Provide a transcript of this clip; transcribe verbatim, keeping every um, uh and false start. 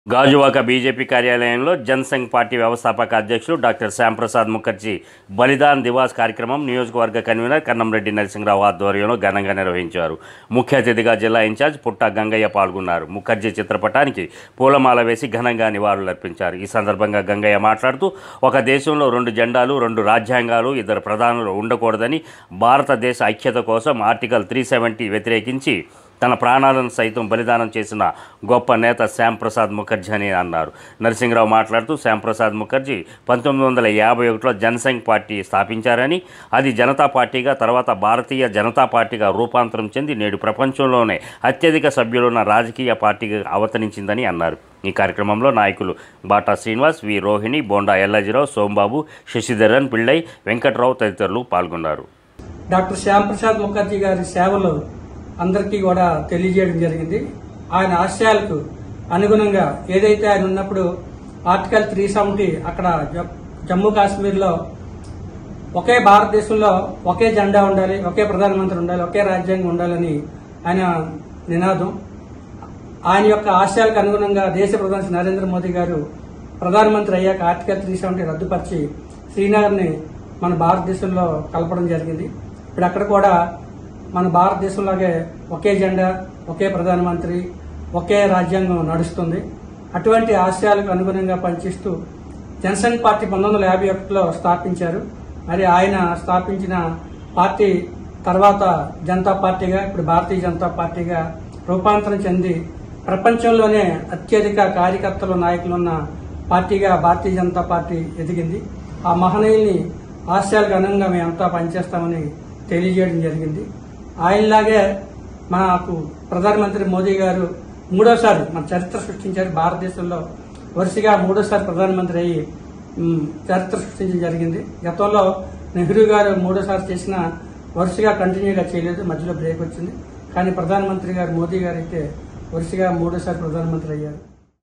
Gajuwaka BJP కార్యాలయంలో Jan Sangh party వ్యవస్థాపక అధ్యక్షులు డాక్టర్ శ్యాంప్రసాద్ ముఖర్జీ బలిదాన్ దివాస్ కార్యక్రమం నియోజకవర్గ కన్వీనర్ కన్నంరెడ్డి నరసింహరావు ఆధ్వర్యంలో ఘనంగా నిర్వహించారు. ముఖ్య అతిథిగా జిల్లా ఇన్ఛార్జ్ పుట్ట గంగయ్య పాల్గొన్నారు. ముఖర్జీ చిత్రపటానికి పూలమాల వేసి ఘనంగా నివాళులర్పించారు. ఈ సందర్భంగా గంగయ్య మాట్లాడుతూ, ఒక దేశంలో రెండు జెండాలు, రెండు రాజ్యాంగాలు, ఇద్దరు ప్రధానులు ఉండకూడదని, భారతదేశ ఐక్యత కోసం ఆర్టికల్ త్రీ సెవెంటీ వ్యతిరేకించి తన ప్రాణాలను సైతం బలిదానం చేసిన గొప్ప నేత శ్యాంప్రసాద్ ముఖర్జీ అని అన్నారు. నరసింహరావు మాట్లాడుతూ, శ్యాంప్రసాద్ ముఖర్జీ పంతొమ్మిది వందల యాభై ఒకటిలో జనసంఘ్ పార్టీ స్థాపించారని, అది జనతా పార్టీగా, తర్వాత భారతీయ జనతా పార్టీగా రూపాంతరం చెంది నేడు ప్రపంచంలోనే అత్యధిక సభ్యులున్న రాజకీయ పార్టీగా అవతరించిందని అన్నారు. ఈ కార్యక్రమంలో నాయకులు బాటా శ్రీనివాస్, వి రోహిణి, బోండా ఎల్లాజీరావు, సోంబాబు, శశిధరన్ పిళ్ళై, వెంకట్రావు తదితరులు పాల్గొన్నారు. డాక్టర్ శ్యాంప్రసాద్ ముఖర్జీ గారి సేవలు అందరికీ కూడా తెలియజేయడం జరిగింది. ఆయన ఆశయాలకు అనుగుణంగా ఏదైతే ఆయన ఉన్నప్పుడు ఆర్టికల్ త్రీ సెవెంటీ అక్కడ జమ్మూ కాశ్మీర్లో ఒకే భారతదేశంలో ఒకే జెండా ఉండాలి, ఒకే ప్రధానమంత్రి ఉండాలి, ఒకే రాజ్యాంగం ఉండాలని ఆయన నినాదం. ఆయన యొక్క ఆశయాలకు అనుగుణంగా దేశ ప్రధాని నరేంద్ర మోదీ గారు ప్రధానమంత్రి అయ్యాక ఆర్టికల్ త్రీ సెవెంటీ రద్దుపరిచి శ్రీనగర్ని మన భారతదేశంలో కలపడం జరిగింది. ఇప్పుడు అక్కడ కూడా మన భారతదేశంలాగే ఒకే జెండా, ఒకే ప్రధానమంత్రి, ఒకే రాజ్యాంగం నడుస్తుంది. అటువంటి ఆశయాలకు అనుగుణంగా పనిచేస్తూ జనసంఘ్ పార్టీ పంతొమ్మిది వందల యాభై ఒకటిలో స్థాపించారు. మరి ఆయన స్థాపించిన పార్టీ తర్వాత జనతా పార్టీగా, ఇప్పుడు భారతీయ జనతా పార్టీగా రూపాంతరం చెంది ప్రపంచంలోనే అత్యధిక కార్యకర్తలు, నాయకులు ఉన్న పార్టీగా భారతీయ జనతా పార్టీ ఎదిగింది. ఆ మహనీయుల్ని ఆశయాలకు అనుగుణంగా మేమంతా పనిచేస్తామని తెలియజేయడం జరిగింది. ఆయనలాగే మనకు ప్రధానమంత్రి మోదీ గారు మూడోసారి మన చరిత్ర సృష్టించారు. భారతదేశంలో వరుసగా మూడోసారి ప్రధానమంత్రి అయ్యి చరిత్ర సృష్టించడం జరిగింది. గతంలో నెహ్రూ గారు మూడోసారి చేసిన వరుసగా కంటిన్యూగా చేయలేదు, మధ్యలో బ్రేక్ వచ్చింది. కానీ ప్రధానమంత్రి గారు మోదీ గారు అయితే వరుసగా మూడోసారి ప్రధానమంత్రి అయ్యారు.